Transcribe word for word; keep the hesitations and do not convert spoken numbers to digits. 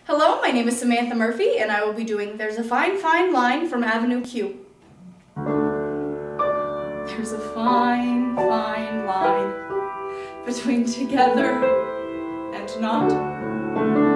Hello, my name is Samantha Murphy, and I will be doing There's a Fine, Fine Line from Avenue Q. There's a fine, fine line between together and not.